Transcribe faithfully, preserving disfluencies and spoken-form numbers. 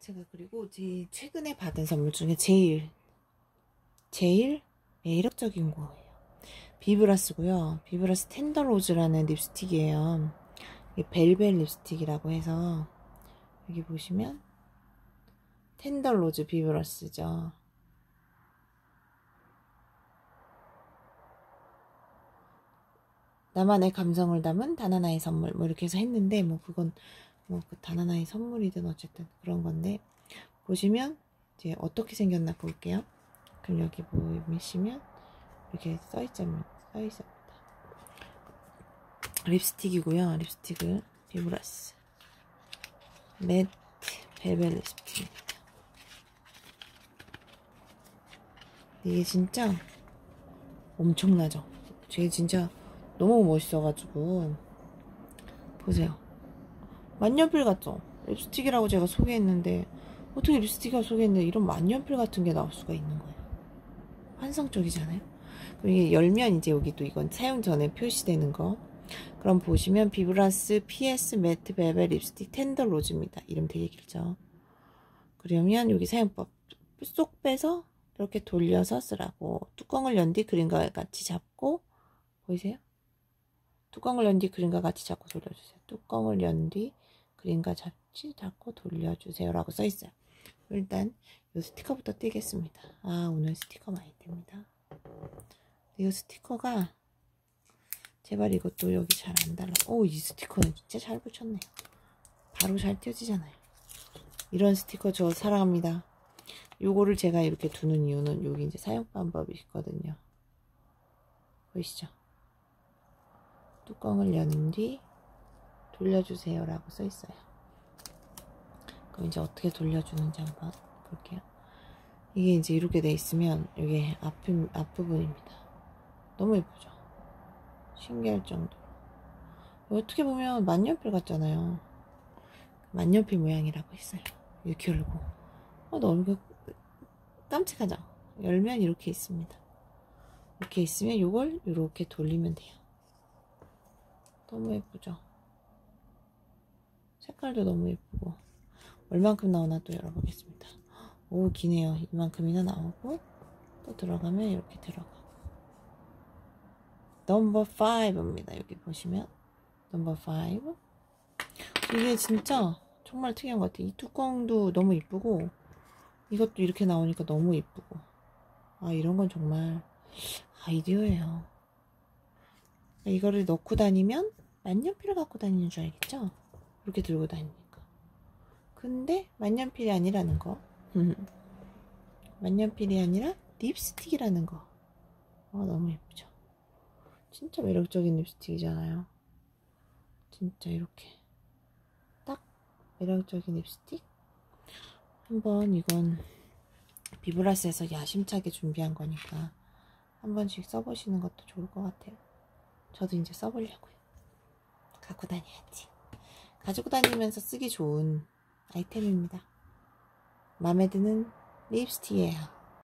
제가 그리고 제 최근에 받은 선물 중에 제일 제일 매력적인 거예요. 비브라스고요. 비브라스 텐더 로즈라는 립스틱이에요. 이게 벨벳 립스틱이라고 해서 여기 보시면 텐더 로즈 비브라스죠. 나만의 감성을 담은 단 하나의 선물 뭐 이렇게 해서 했는데 뭐 그건 뭐 그 단 하나의 선물이든 어쨌든 그런 건데 보시면 이제 어떻게 생겼나 볼게요. 그럼 여기 보시면 이렇게 써있습니다. 써있습니다. 립스틱이고요. 립스틱은 비브라스 매트 벨벳 립스틱입니다. 이게 진짜 엄청나죠? 쟤 진짜 너무 멋있어가지고 보세요. 만년필 같죠? 립스틱이라고 제가 소개했는데 어떻게 립스틱이라고 소개했는데 이런 만년필 같은 게 나올 수가 있는 거예요. 환상적이잖아요. 그럼 이게 열면 이제 여기 또 이건 사용 전에 표시되는 거. 그럼 보시면 비브라스 피에스 매트 벨벳 립스틱 텐더 로즈입니다. 이름 되게 길죠. 그러면 여기 사용법 쏙 빼서 이렇게 돌려서 쓰라고. 뚜껑을 연 뒤 그림과 같이 잡고 보이세요? 뚜껑을 연 뒤 그림과 같이 잡고 돌려주세요. 뚜껑을 연 뒤 그림과 같이 잡고 돌려주세요 라고 써있어요. 일단 이 스티커부터 띄겠습니다. 아 오늘 스티커 많이 띱니다. 이 스티커가 제발 이것도 여기 잘 안 달라. 오 이 스티커는 진짜 잘 붙였네요. 바로 잘 띄어지잖아요. 이런 스티커 저 사랑합니다. 요거를 제가 이렇게 두는 이유는 여기 이제 사용 방법이 있거든요. 보이시죠? 뚜껑을 연 뒤 돌려주세요 라고 써 있어요. 그럼 이제 어떻게 돌려주는지 한번 볼게요. 이게 이제 이렇게 돼 있으면 여기 앞, 앞부분입니다. 너무 예쁘죠? 신기할 정도로. 어떻게 보면 만년필 같잖아요. 만년필 모양이라고 했어요. 이렇게 열고. 어, 너무 깜찍하죠? 열면 이렇게 있습니다. 이렇게 있으면 이걸 이렇게 돌리면 돼요. 너무 예쁘죠? 색깔도 너무 예쁘고. 얼만큼 나오나 또 열어보겠습니다. 오 기네요. 이만큼이나 나오고 또 들어가면 이렇게 들어가고. 넘버 파이브입니다. 여기 보시면 넘버 파이브. 이게 진짜 정말 특이한 것 같아요. 이 뚜껑도 너무 이쁘고 이것도 이렇게 나오니까 너무 이쁘고. 아 이런 건 정말 아이디어예요. 이거를 넣고 다니면 만년필을 갖고 다니는 줄 알겠죠? 이렇게 들고 다니니까. 근데 만년필이 아니라는 거. 만년필이 아니라 립스틱이라는 거. 아 너무 예쁘죠? 진짜 매력적인 립스틱이잖아요. 진짜 이렇게 딱 매력적인 립스틱. 한번 이건 비브라스에서 야심차게 준비한 거니까 한 번씩 써보시는 것도 좋을 것 같아요. 저도 이제 써보려고요. 갖고 다녀야지. 가지고 다니면서 쓰기 좋은 아이템입니다. 마음에 드는 립스틱이에요.